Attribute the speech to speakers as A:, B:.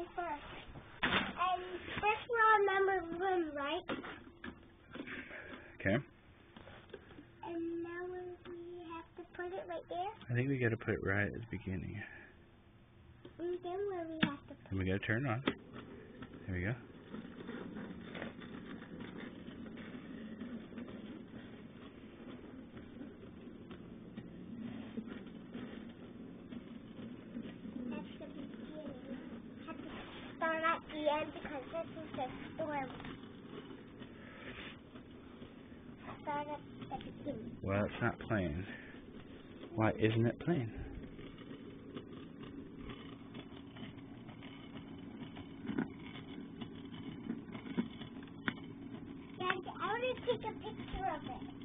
A: play first. And first we're on number 1, right?
B: Okay.
A: And now we have to put it right there?
B: I think we got to put it right at the beginning.
A: And then where we have to put it?
B: And we got to turn it on. There we go.
A: That's the beginning. Have to start at the end because this is the storm. Start at the beginning.
B: Well, it's not playing. Why isn't it playing?
A: Dad, I want to take a picture of it.